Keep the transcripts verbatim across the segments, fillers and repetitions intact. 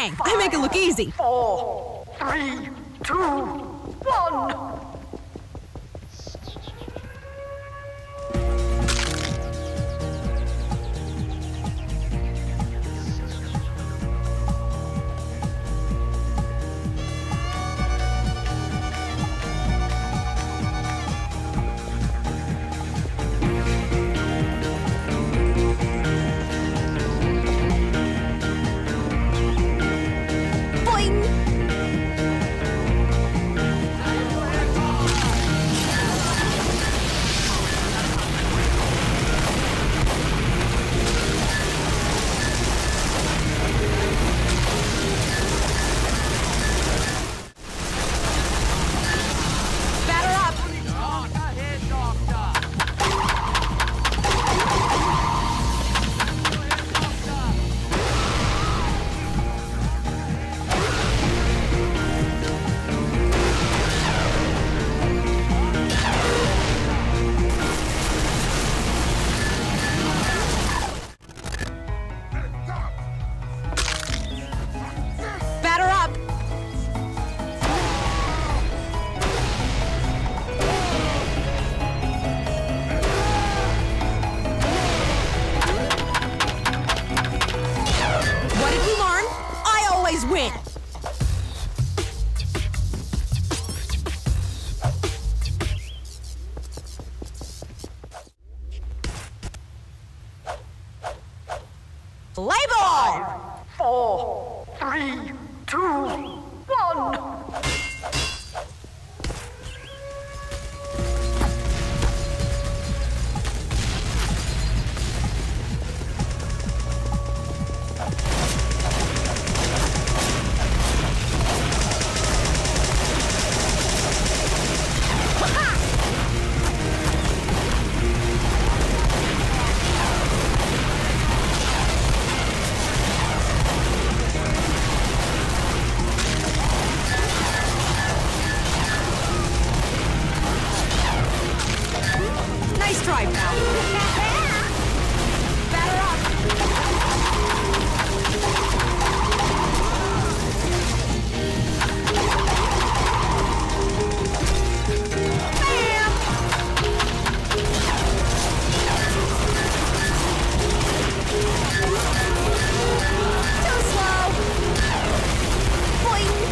Bang! I make it look easy. Four, three, two, one. Label! Four, three, two, one. Nice try, pal. Batter up. Bam! Too slow. Boing.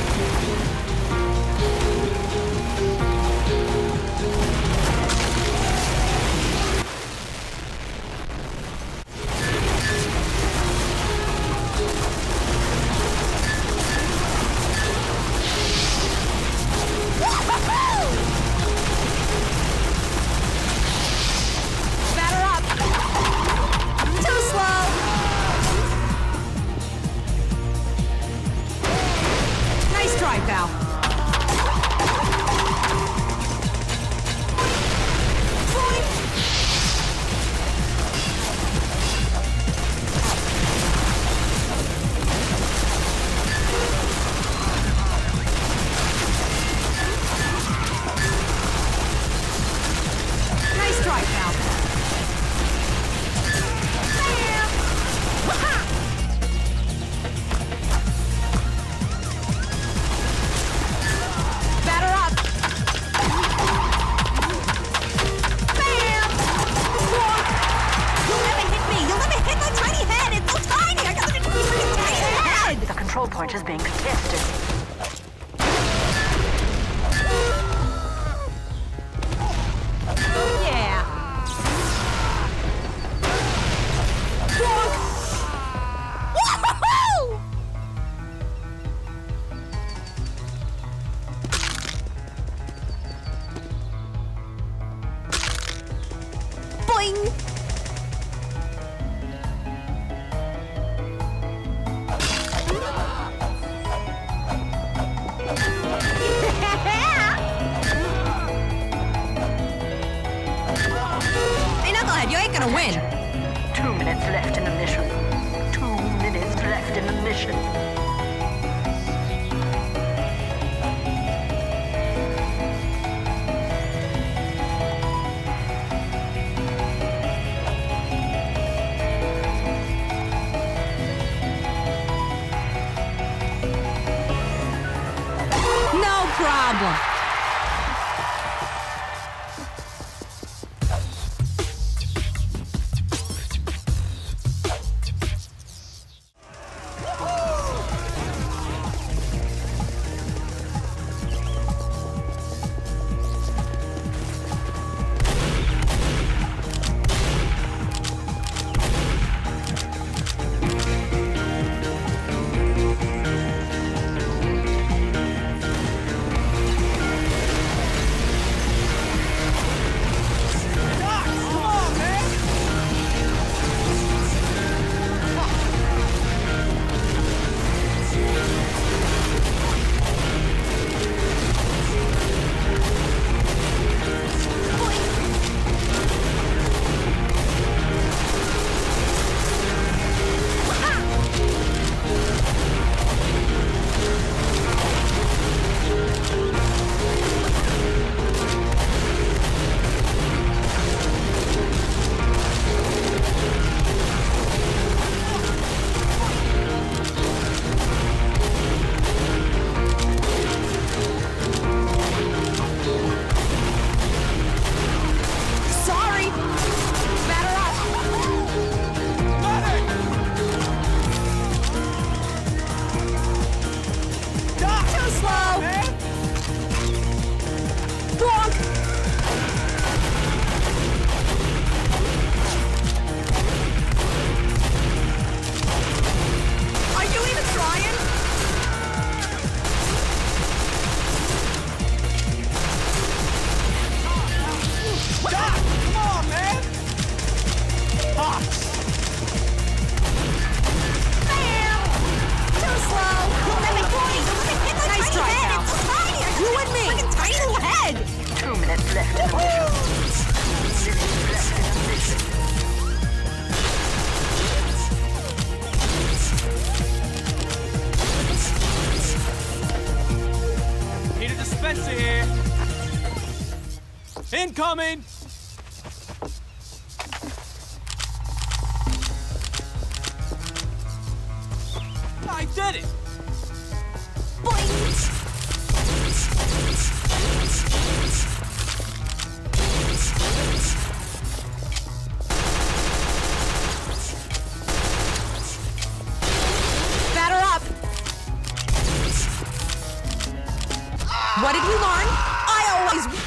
Batter up. Too slow. Nice try, pal. Boing. Nice try, pal. Bam! Waha! Batter up. Bam! Bonk! You'll never hit me. You'll never hit my tiny head. It's so tiny. I got such a freaking tiny head. The control point is being contested. Yeah. Bonk! Woo-hoo-hoo! Boing! problem. Incoming! I did it! Batter up! What did you learn? I always...